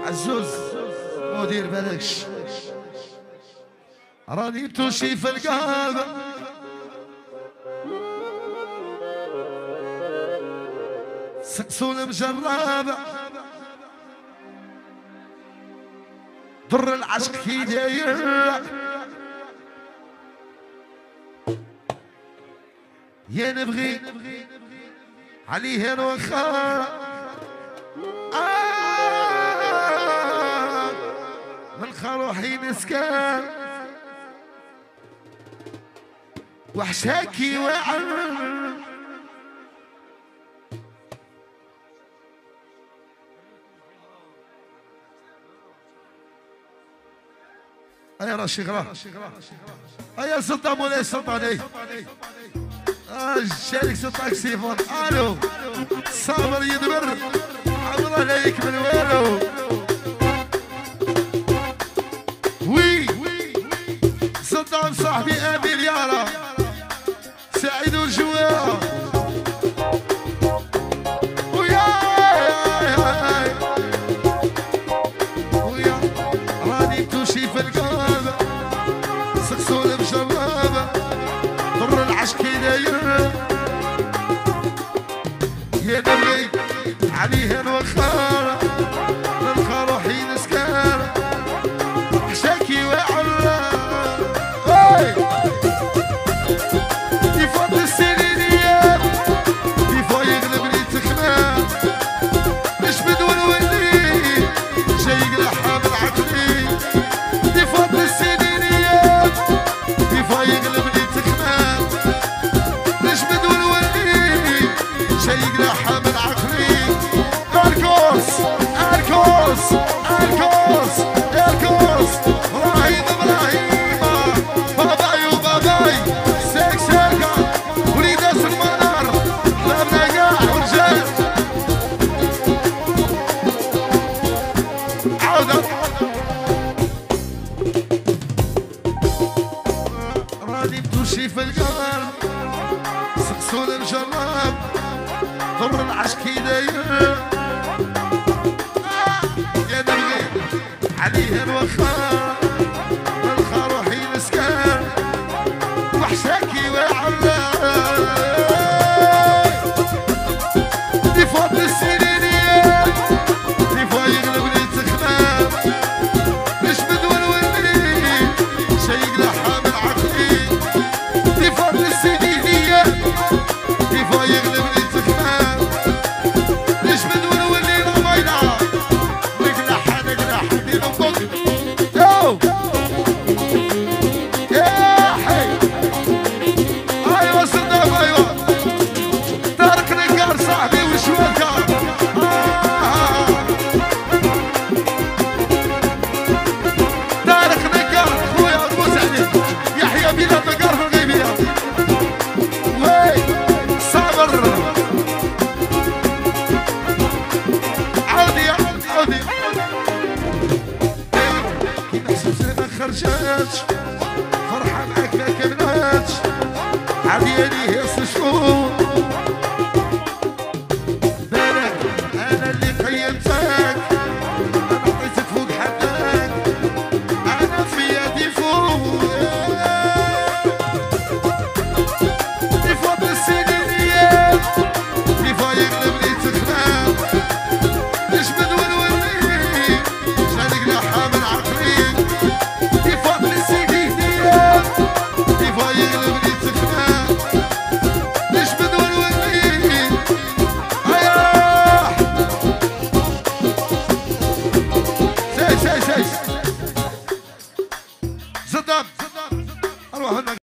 عزوز مدير بالكش راني توشي في القلب سكسون مجرب ضر العشق كي داير يا نبغي عليه الوخا من خروحي نسكن وحشاكي وعر يا راشي غرا يا سلطان مولاي سلطاني الشريك سلطان سيفون الو صابر يدبر عمره لا يكمل والو وي صدام صاحبي ابي اليارا سعيد والجوار ويا راني توشي في القلب سكسون مجربه ضر العشق داير يا نبغي عليه الوخار نلقى روحي نسكر حشاكي وعلا يفضل السنينيات يفا يغلبني تخمام مش بدون ولي جاي يقلعها من عقلي يفضل السنينيات يفا يغلبني تخمام مش بدون ولي جاي يقلعها من عقلي الكوس الكوس الكوس الكوس ابراهيم ابراهيم باباي وباباي سيك سيكا وليد اسم المنار لابنا قاع ورجال عودة راني بتوشي في القلب سكسون مجرب ضر العشق داير يا نبغي عليه الوخا نلقى روحي نسكن وحشاكي وعلا يفوت السنينيات يفا يغلبني تخمام مش بدون ولي شي يقلعها من عقلي يفوت السنينيات يفا يغلبني تخمام مش بدون ولي رمينا نقلعها نقلعها ندير فوق يو يا حي ايوه صدام ايوه طارق نقار صاحبي وشوكه طارق نقار خويا نبوس عليه يحيى بلا نقار في الغيبيه وي صابر عودي عودي كي محسوس ما خرجتش فرحه معاك ما كملتش عدياني هي 6 شهور بالك انا اللي قيمتك